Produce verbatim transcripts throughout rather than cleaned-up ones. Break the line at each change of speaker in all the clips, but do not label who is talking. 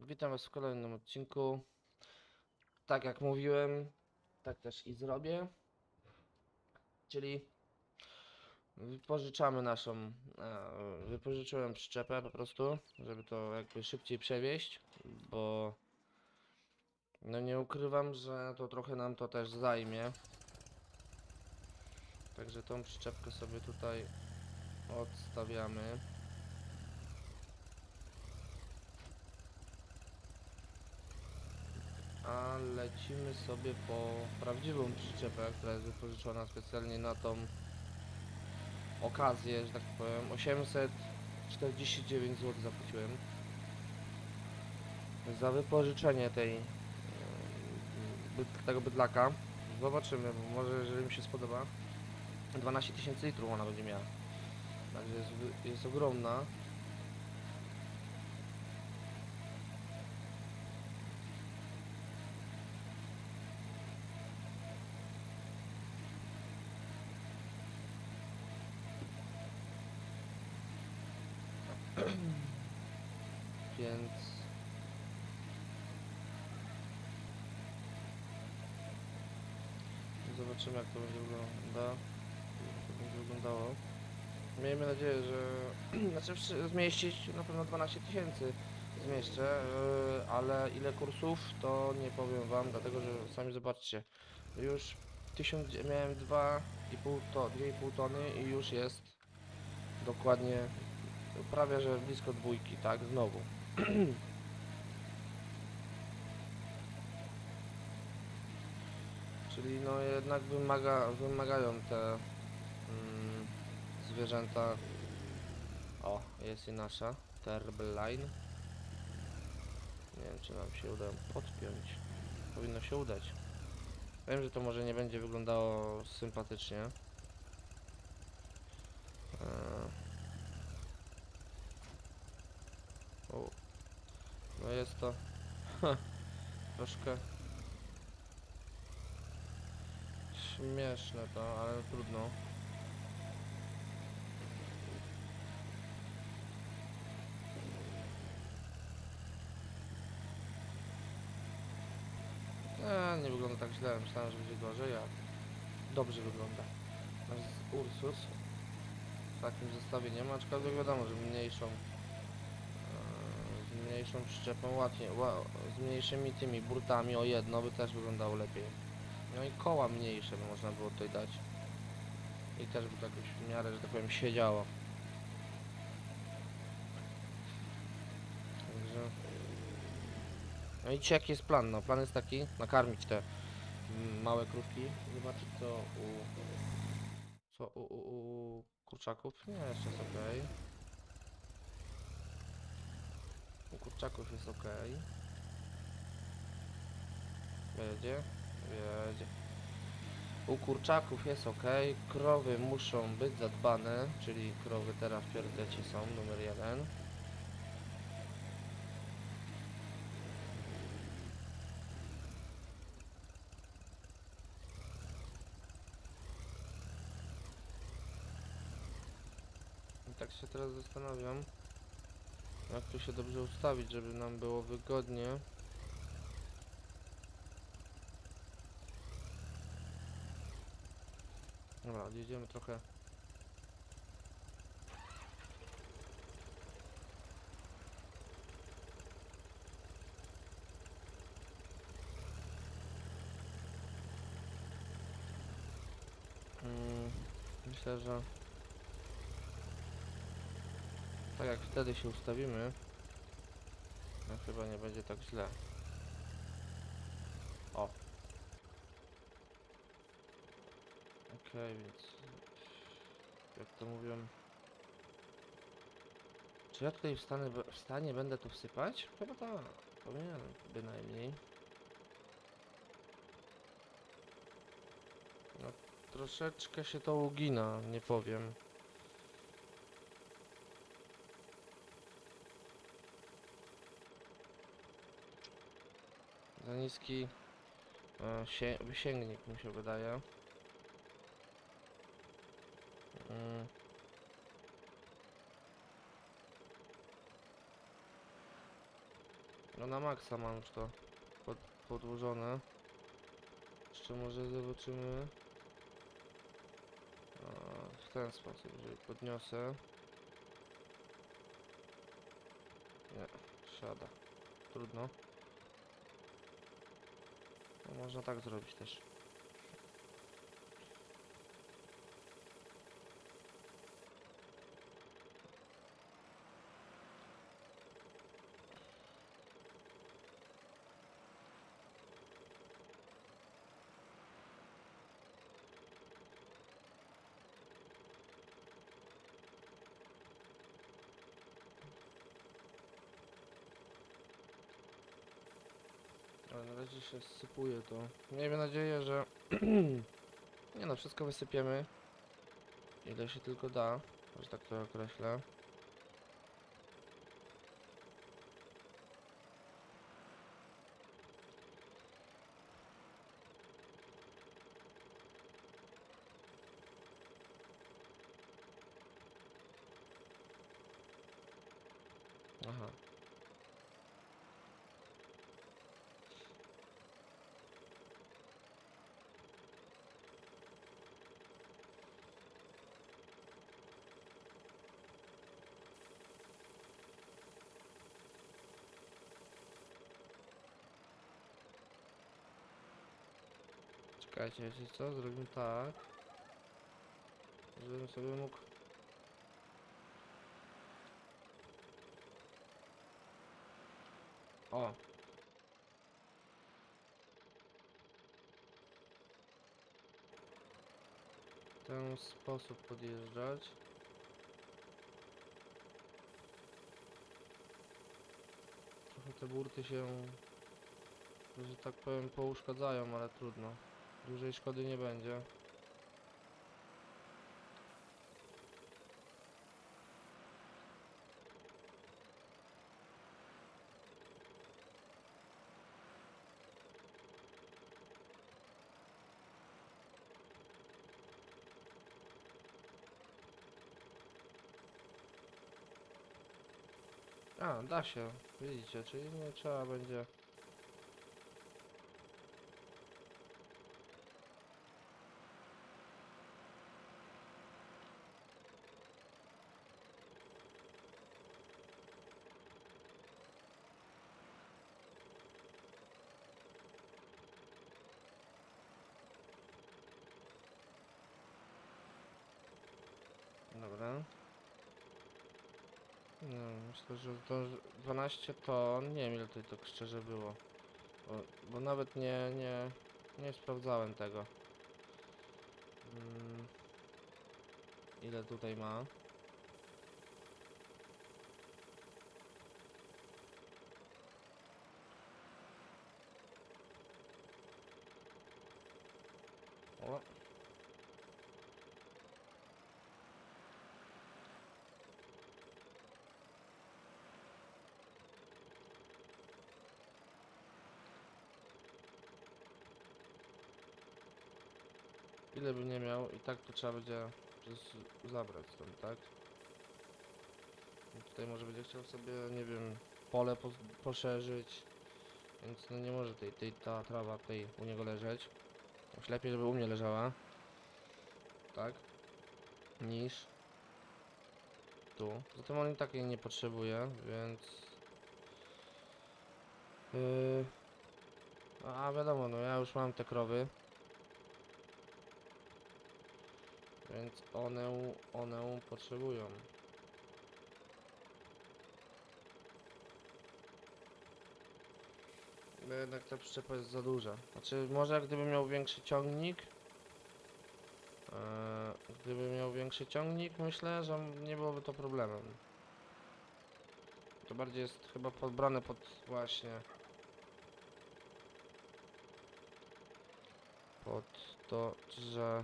Witam Was w kolejnym odcinku. Tak jak mówiłem, tak też i zrobię. Czyli wypożyczamy naszą, e, wypożyczyłem przyczepę po prostu, żeby to jakby szybciej przewieźć, bo no nie ukrywam, że to trochę nam to też zajmie. Także tą przyczepkę sobie tutaj odstawiamy. A lecimy sobie po prawdziwą przyczepę, która jest wypożyczona specjalnie na tą okazję, że tak powiem. osiemset czterdzieści dziewięć złotych zapłaciłem za wypożyczenie tej, yy, tego bydlaka. Zobaczymy, bo może jeżeli mi się spodoba. dwanaście tysięcy litrów ona będzie miała. Także jest, jest ogromna. Więc zobaczymy, jak to będzie wygląda. Jak to będzie wyglądało. Miejmy nadzieję, że znaczy zmieścić na pewno dwanaście tysięcy zmieszczę, yy, ale ile kursów to nie powiem wam, dlatego że sami zobaczcie, już tysiąc, miałem dwa i pół to, dwie i pół tony i już jest dokładnie prawie że blisko dwójki, tak, znowu. Czyli no jednak wymaga, wymagają te mm, zwierzęta. O, jest i nasza Terrible Line. Nie wiem, czy nam się uda ją podpiąć. Powinno się udać. Wiem, że to może nie będzie wyglądało sympatycznie. Eee, o, no jest to troszkę śmieszne to, ale trudno. Eee, nie wygląda tak źle, myślałem, że będzie gorzej, a dobrze wygląda. Nasz Ursus w takim zestawieniem, aczkolwiek wiadomo, że mniejszą z mniejszą przyczepą łatwiej, ła, z mniejszymi tymi burtami o jedno by też wyglądało lepiej. No i koła mniejsze by można było tutaj dać. I też by to jakoś w miarę, że tak powiem, siedziało. Także... No i dzisiaj jaki jest plan? No plan jest taki, nakarmić te małe krówki, zobaczyć co u... co u, u, u kurczaków. Nie, jeszcze jest ok. U kurczaków jest ok. Jedzie? Jedzie. U kurczaków jest ok. Krowy muszą być zadbane, czyli krowy teraz w priorytecie są, numer jeden. I tak się teraz zastanawiam, jak tu się dobrze ustawić, żeby nam było wygodnie. Dobra, odjedziemy trochę. Hmm, myślę, że tak jak wtedy się ustawimy, no chyba nie będzie tak źle. O. Okej, okay, więc jak to mówią, czy ja tutaj w stanie, w stanie będę tu wsypać? Chyba tak, powinienem bynajmniej. No, troszeczkę się to ugina, nie powiem. Za niski e, sie, wysięgnik mi się wydaje. Mm. No na maksa mam już to pod, podłożone. Jeszcze może zobaczymy. A, w ten sposób, jeżeli podniosę. Nie, siada. Trudno. No, można tak zrobić też. Ale na razie się sypuje to. Miejmy nadzieję, że... Nie no, wszystko wysypiemy. Ile się tylko da, że tak to określę. Aha. Czekajcie, wiecie co? Zrobimy tak, żebym sobie mógł... O! W ten sposób podjeżdżać. Trochę te burty się, że tak powiem, pouszkadzają, ale trudno. Dużej szkody nie będzie. A, da się, widzicie, czyli nie trzeba będzie... Dobra. No, myślę, że to dwanaście ton, nie wiem ile tutaj tak szczerze było. Bo, bo nawet nie, nie, nie sprawdzałem tego. Mm, ile tutaj ma? O. Ile by nie miał, i tak to trzeba będzie z- zabrać stąd, tak? I tutaj może będzie chciał sobie, nie wiem, pole po, poszerzyć, więc no nie może tej, tej, ta trawa tutaj u niego leżeć. Już lepiej, żeby u mnie leżała, tak? Niż tu. Zatem on i tak jej nie potrzebuje, więc... Yy... A wiadomo, no ja już mam te krowy. Więc one, one potrzebują. Bo jednak ta przyczepa jest za duża. Znaczy, może gdybym miał większy ciągnik, e, gdybym miał większy ciągnik, myślę, że nie byłoby to problemem. To bardziej jest chyba podbrane pod właśnie pod to, że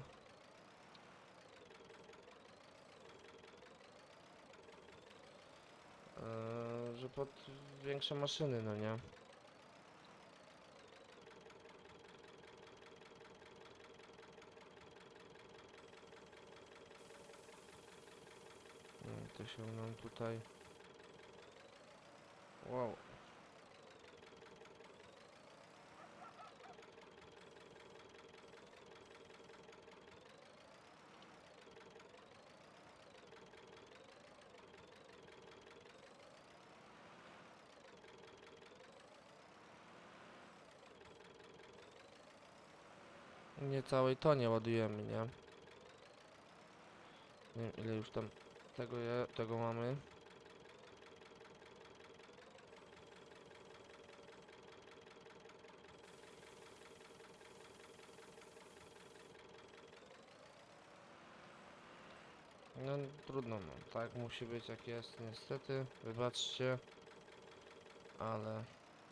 e, że pod większe maszyny, no nie? Mm, To się nam tutaj... Wow. nie całej tonie ładujemy, nie? Nie wiem ile już tam tego je, tego mamy. No trudno, no. Tak musi być jak jest niestety. Wybaczcie. Ale...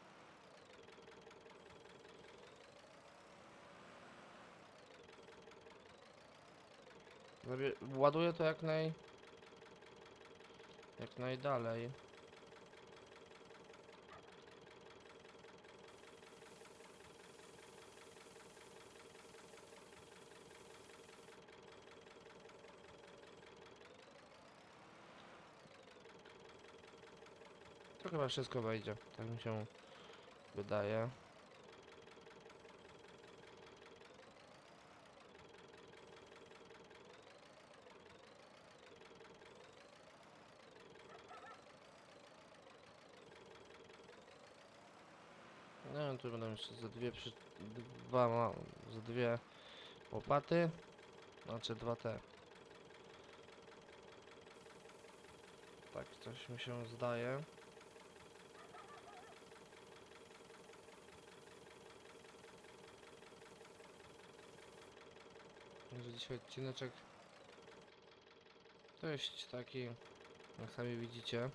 Zabie- Ładuję to jak naj... Jak najdalej. To chyba wszystko wejdzie, tak mi się wydaje. No tu będą jeszcze za dwie przy... dwa ma... za dwie łopaty. Znaczy dwa te. Tak coś mi się zdaje. Że dzisiaj odcineczek dość taki, jak sami widzicie.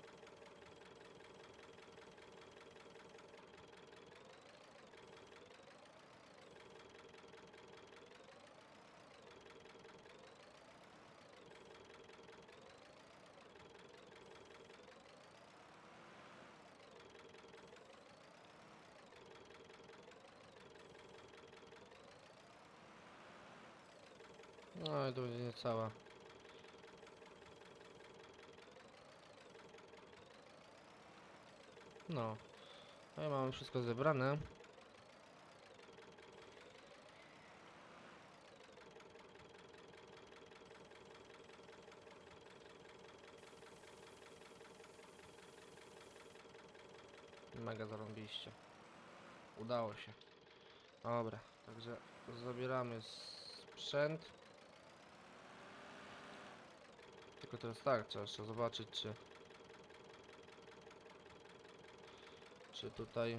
No i to będzie niecała. No. No i mamy wszystko zebrane. Mega zarąbiście. Udało się. Dobra, także zabieramy sprzęt. Tylko teraz tak, trzeba jeszcze zobaczyć, czy... Czy tutaj...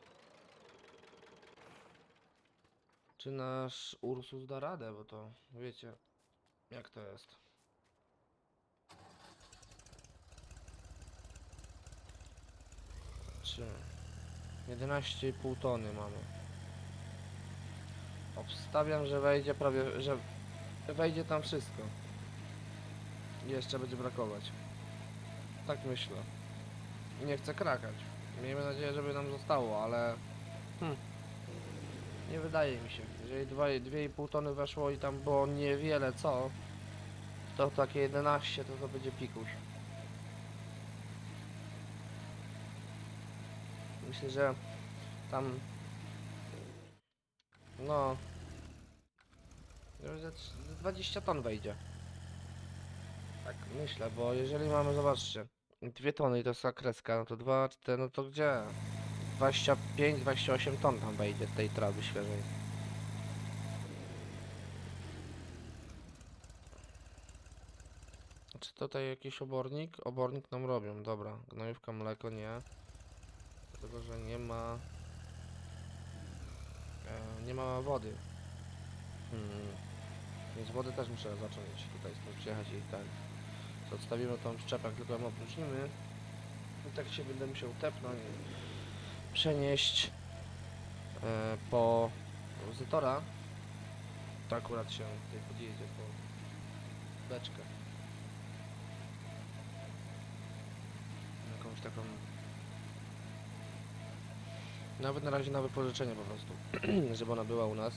Czy nasz Ursus da radę, bo to wiecie, jak to jest. Czy... jedenaście i pół tony mamy. Obstawiam, że wejdzie prawie, że wejdzie tam wszystko. I jeszcze będzie brakować. Tak myślę. Nie chcę krakać. Miejmy nadzieję, żeby nam zostało, ale... Hmm. Nie wydaje mi się. Jeżeli dwa i pół tony weszło i tam było niewiele co, to takie jedenaście to to będzie pikuś. Myślę, że tam... No... Że dwadzieścia ton wejdzie. Tak myślę, bo jeżeli mamy, zobaczcie, dwie tony i to jest ta kreska, no to dwa, cztery, no to gdzie? dwadzieścia pięć, dwadzieścia osiem ton tam wejdzie tej trawy świeżej. Czy tutaj jakiś obornik? Obornik nam robią, dobra. Gnojówka, mleko nie. Dlatego, że nie ma... E, nie ma wody. Hmm. Więc wody też muszę zacząć tutaj stąd przyjechać i tak. To odstawimy tą szczepę, tylko ją opróżnimy. I tak się będę musiał tepnąć. Przenieść e, po Zytora. To akurat się tutaj podjedzie po beczkę. Jakąś taką... Nawet na razie na wypożyczenie po prostu. Żeby ona była u nas.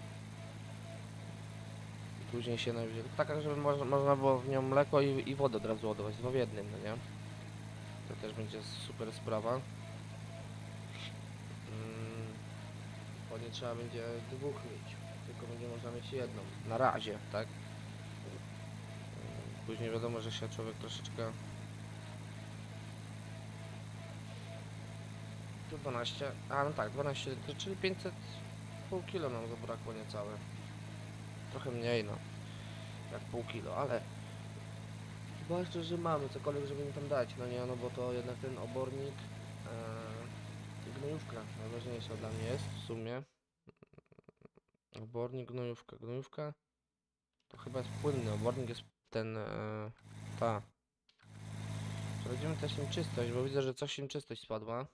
I później się najwyżej... Taka, żeby można, można było w nią mleko i, i wodę od razu ładować. Dwa w jednym, no nie? To też będzie super sprawa. Mm, bo nie trzeba będzie dwóch mieć. Tylko będzie można mieć jedną. Na razie, tak? Później wiadomo, że się człowiek troszeczkę... Tu dwanaście, a no tak, dwanaście, czyli pięćset pół kilo nam zabrakło niecałe. trochę mniej, no. Jak pół kilo, ale chyba jeszcze, że mamy cokolwiek, żeby mi tam dać, no nie, no bo to jednak ten obornik e, i gnojówka najważniejsza dla mnie jest w sumie. Obornik, gnojówka, gnojówka to chyba jest płynny, obornik jest ten, e, ta. Sprawdzimy też im czystość, bo widzę, że coś im czystość spadła.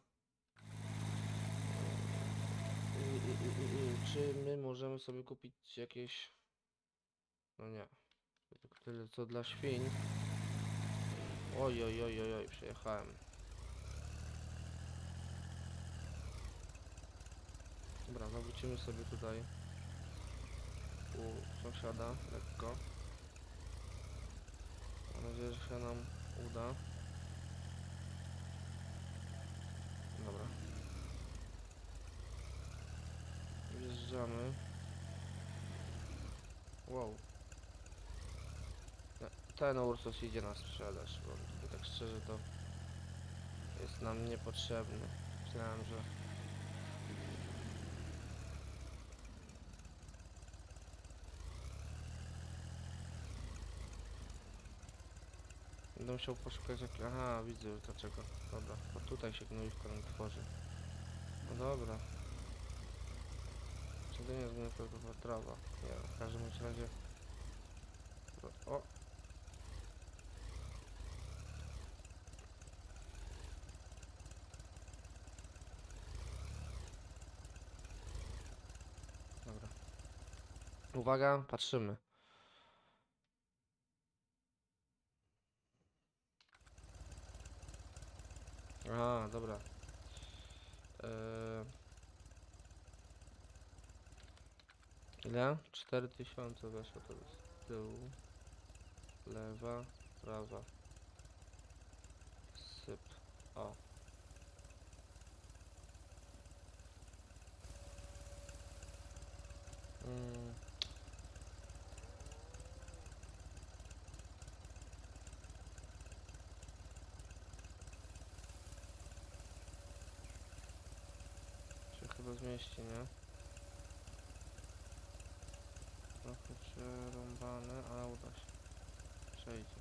I, i, i, i, i czy my możemy sobie kupić jakieś... No nie. Tylko tyle co dla świń. Oj, oj, oj, oj, oj, przejechałem. Dobra, zawrócimy sobie tutaj u sąsiada lekko. Mam nadzieję, że się nam uda. Dobra. Wjeżdżamy. Wow. Nie, ten Ursus idzie na sprzedaż, bo tak szczerze to jest nam niepotrzebny. Myślałem, że... Będę musiał poszukać jak... Aha, widzę już dlaczego. Dobra, bo tutaj się gnojówka nam tworzy. No dobra. Czy to nie jest gnojówka, tylko trawa? Nie, w każdym bądź razie... O! Dobra. Uwaga, patrzymy. A, dobra. Eee... Ile? cztery tysiące weszło to z tyłu. Lewa, prawa. Syp. O. Mm. Się chyba zmieści, nie? Trochę przerąbane, ale uda się. Przejdzie.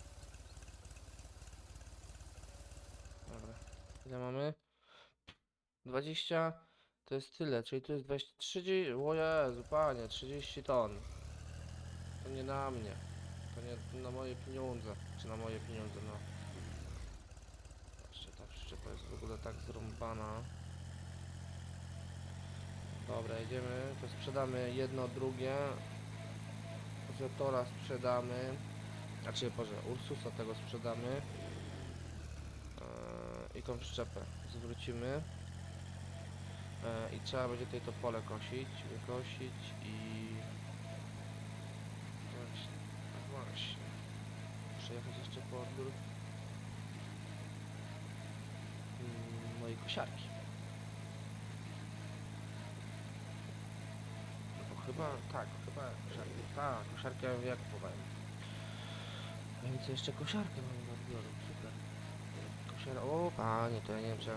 Dobra. Ile mamy? dwadzieścia. To jest tyle, czyli tu jest dwadzieścia, trzydzieści, o Jezu, panie, trzydzieści ton. To nie na mnie. To nie na moje pieniądze. Czy na moje pieniądze, no. Jeszcze ta przyczepa jest w ogóle tak zrąbana. Dobra, jedziemy. To sprzedamy jedno, drugie. Zetora sprzedamy. Znaczy, Boże, Ursusa tego sprzedamy. Eee, I tą przyczepę zwrócimy. Eee, I trzeba będzie tutaj to pole kosić, wykosić i... Właśnie, tak właśnie. Przejechać jeszcze po odbiór mm, mojej kosiarki. No bo chyba, tak, chyba kosiarki. Tak, kosiarkę jak powiem. Więc jeszcze kosiarkę mam do odbioru, super. Kosiara, o panie, to ja nie wiem czemu.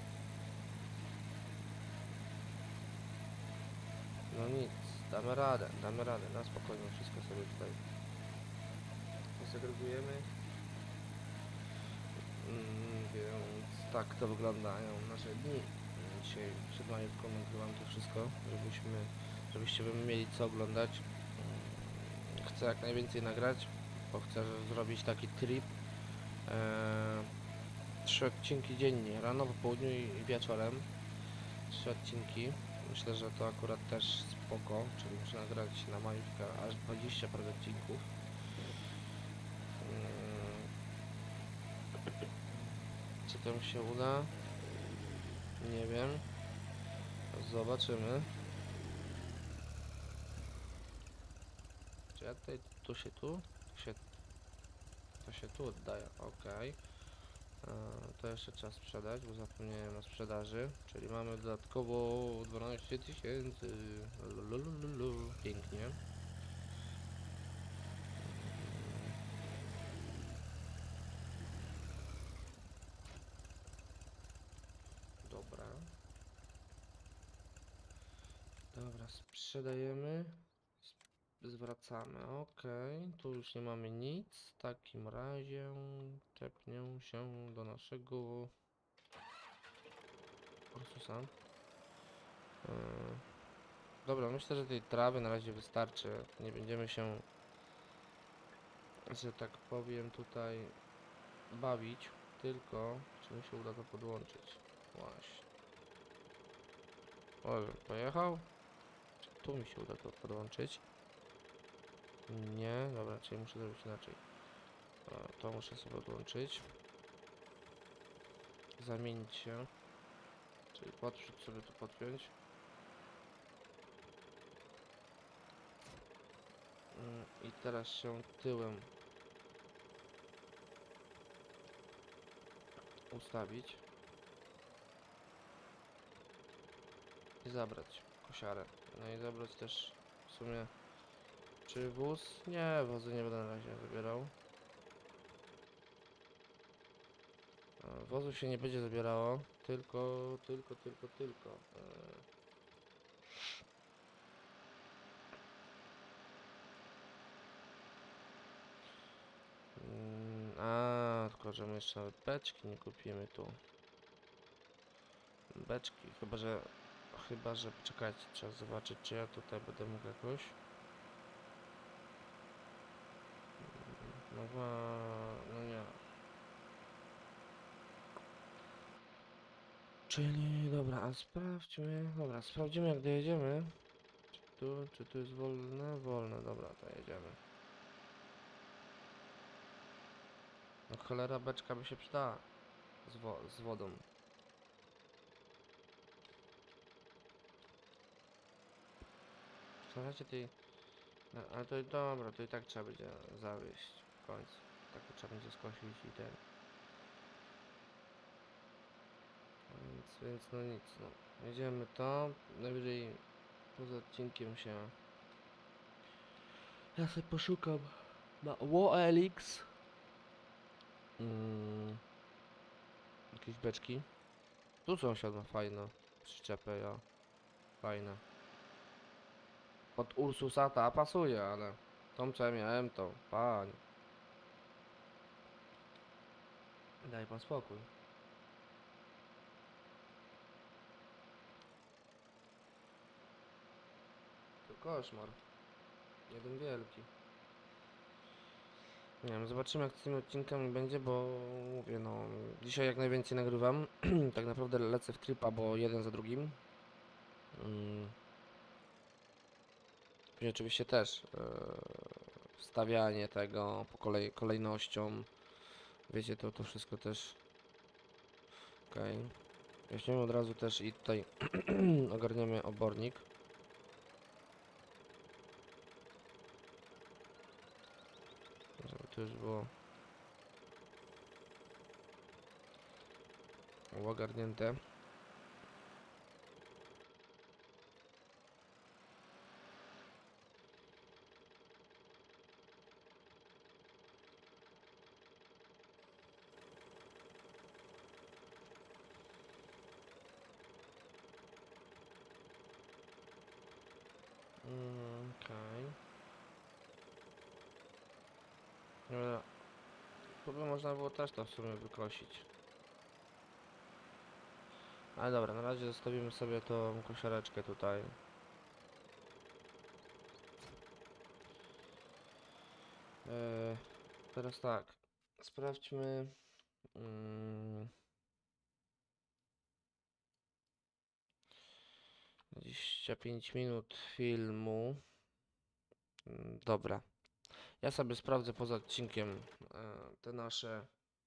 No nic, damy radę, damy radę, na spokojnie wszystko sobie tutaj segregujemy. Mm, więc tak to wyglądają nasze dni. Dzisiaj przed majówką nagrywam to wszystko, żebyśmy, żebyście wy mieli co oglądać. Mm, Chcę jak najwięcej nagrać, bo chcę zrobić taki trip. Eee, trzy odcinki dziennie, rano, po południu i wieczorem. Trzy odcinki. Myślę, że to akurat też spoko, czyli muszę nagrać na majówkę aż dwadzieścia parę odcinków. Mm, Czy to mi się uda? Nie wiem. Zobaczymy. Czy ja tutaj, tu się tu? To się, to się tu oddaje, ok. To jeszcze trzeba sprzedać, bo zapomniałem o sprzedaży. Czyli mamy dodatkowo dwanaście tysięcy. Pięknie. Dobra. Dobra, sprzedajemy. zwracamy. Okej, tu już nie mamy nic. W takim razie tepnię się do naszego Ursusa. Yy, dobra, myślę, że tej trawy na razie wystarczy. Nie będziemy się, że tak powiem, tutaj bawić, tylko czy mi się uda to podłączyć. Właśnie. Może pojechał? Czy tu mi się uda to podłączyć? Nie, dobra, czyli muszę zrobić inaczej. E, To muszę sobie odłączyć. Zamienić się. Czyli podprzód sobie tu podpiąć. Mm, I teraz się tyłem ustawić. I zabrać kosiarę. No i zabrać też w sumie czy wóz? Nie, wozu nie będę na razie zabierał. E, Wozu się nie będzie zabierało, tylko, tylko, tylko, tylko. E, mm, A, tylko że my jeszcze nawet beczki nie kupimy tu. Beczki, chyba że, chyba że, poczekajcie, trzeba zobaczyć, czy ja tutaj będę mógł jakoś. No, wa- no nie. Czyli, dobra, a sprawdźmy, dobra, sprawdzimy jak dojedziemy. Czy tu, czy tu jest wolne? Wolne, dobra, to jedziemy. No cholera, beczka by się przydała z, wo z wodą. Słuchajcie tej... No, ale to dobra, to i tak trzeba będzie zawieźć w końcu. Tak to trzeba będzie skosić i ten. Więc, więc no nic, no. Jedziemy to, najwyżej poza odcinkiem się... Ja sobie poszukam na O L X mm, jakieś beczki. Tu sąsiad ma fajne przyczepę, ja. Fajne. Pod Ursusa ta pasuje, ale tą co ja miałem to, panie. Daj pan spokój. To koszmar. Jeden wielki. Nie wiem, zobaczymy jak z tymi odcinkami będzie, bo mówię no, dzisiaj jak najwięcej nagrywam. Tak naprawdę lecę w tripa, bo jeden za drugim. Mm. Później oczywiście też yy, wstawianie tego po kolei, kolejnością. Wiecie, to, to wszystko też. Okej. Okay. Weźmiemy od razu też i tutaj ogarniemy obornik. Żeby to już było ogarnięte. Mm, okej. Okay. To by można było też to w sumie wykosić. Ale dobra, na razie zostawimy sobie tą kosiareczkę tutaj. Eee, teraz tak. Sprawdźmy. Mm, dwadzieścia pięć minut filmu. Mm, dobra. Ja sobie sprawdzę poza odcinkiem e, te nasze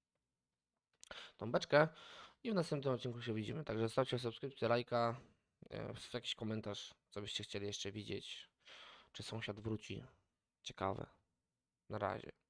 tą beczkę i w następnym odcinku się widzimy. Także zostawcie subskrypcję, lajka, e, jakiś komentarz, co byście chcieli jeszcze widzieć. Czy sąsiad wróci. Ciekawe. Na razie.